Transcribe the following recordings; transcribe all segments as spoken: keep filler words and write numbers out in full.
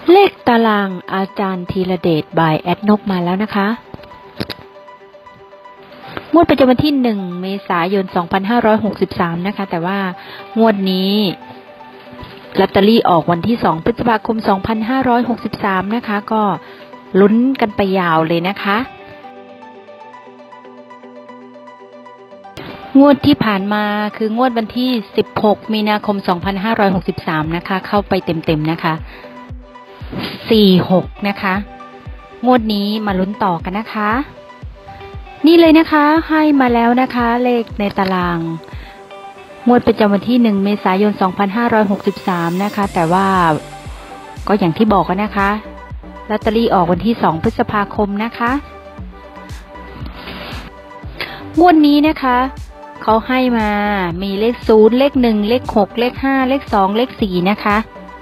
เลขตารางอาจารย์ธีรเดชบายแอดนกมาแล้วนะคะงวดประจำวันที่หนึ่งเมษายนสองพันห้าร้อยหกสิบสามนะคะแต่ว่างวดนี้ลอตเตอรี่ออกวันที่สองพฤษภาคมสองพันห้าร้อยหกสิบสามนะคะก็ลุ้นกันไปยาวเลยนะคะงวดที่ผ่านมาคืองวดวันที่สิบหกมีนาคมสองพันห้าร้อยหกสิบสามนะคะเข้าไปเต็มๆนะคะสี่หกนะคะงวดนี้มาลุ้นต่อกันนะคะนี่เลยนะคะให้มาแล้วนะคะเลขในตารางงวดประจำวันที่หนึ่งเมษายนสองพันห้าร้อยหกสิบสามนะคะแต่ว่าก็อย่างที่บอกกันนะคะลอตเตอรี่ออกวันที่สองพฤษภาคมนะคะงวดนี้นะคะเขาให้มามีเลขศูนย์เลขหนึ่งเลขหกเลขห้าเลขสองเลขสี่นะคะ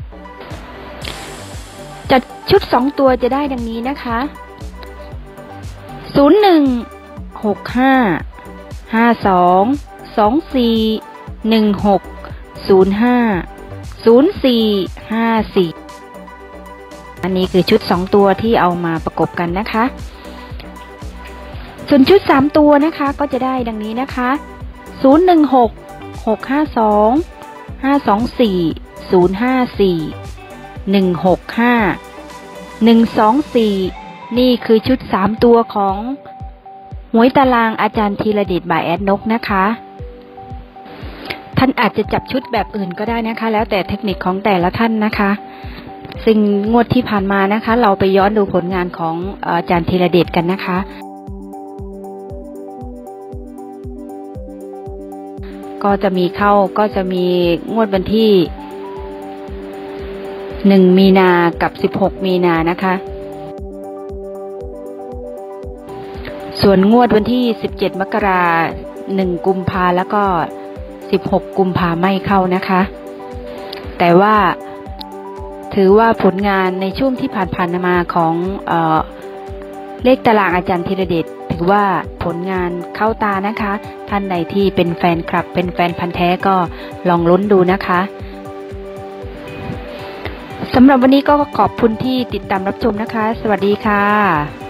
จัดชุดสองตัวจะได้ดังนี้นะคะศูนย์หนึ่งหกห้าห้าสองสองสี่หนึ่งหกศูนย์ห้าศูนย์สี่ห้าสี่อันนี้คือชุดสองตัวที่เอามาประกบกันนะคะส่วนชุดสามตัวนะคะก็จะได้ดังนี้นะคะศูนย์หนึ่งหกหกห้าสองห้าสองสี่ศูนย์ห้าสี่หนึ่งหกห้าหนึ่งสองสี่นี่คือชุดสามตัวของหวยตารางอาจารย์ธีรเดชบายแอดนกนะคะท่านอาจจะจับชุดแบบอื่นก็ได้นะคะแล้วแต่เทคนิคของแต่ละท่านนะคะซึ่งงวดที่ผ่านมานะคะเราไปย้อนดูผลงานของอาจารย์ธีรเดชกันนะคะก็จะมีเข้าก็จะมีงวดวันที่หนึ่งมีนากับสิบหกมีนานะคะส่วนงวดวันที่สิบเจ็ดมกราคมหนึ่งกุมภาแล้วก็สิบหกกุมภาไม่เข้านะคะแต่ว่าถือว่าผลงานในช่วงที่ผ่านๆมาของเอ่อเลขตารางอาจารย์ธีรเดชถือว่าผลงานเข้าตานะคะท่านใดที่เป็นแฟนคลับเป็นแฟนพันธุ์แท้ก็ลองลุ้นดูนะคะสำหรับวันนี้ก็ขอบคุณที่ติดตามรับชมนะคะสวัสดีค่ะ